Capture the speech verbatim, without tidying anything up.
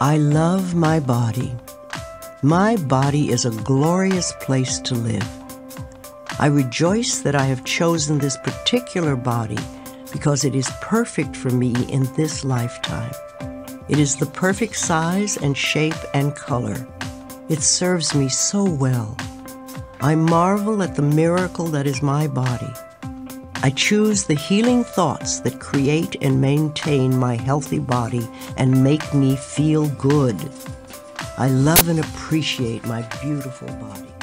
I love my body. My body is a glorious place to live. I rejoice that I have chosen this particular body because it is perfect for me in this lifetime. It is the perfect size and shape and color. It serves me so well. I marvel at the miracle that is my body. I choose the healing thoughts that create and maintain my healthy body and make me feel good. I love and appreciate my beautiful body.